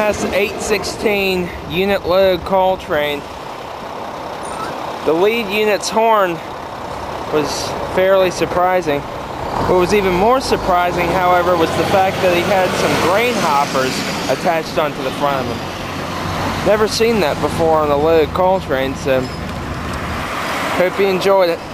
UMS 816 unit load coal train. The lead unit's horn was fairly surprising. What was even more surprising, however, was the fact that he had some grain hoppers attached onto the front of him. Never seen that before on a loaded coal train, so hope you enjoyed it.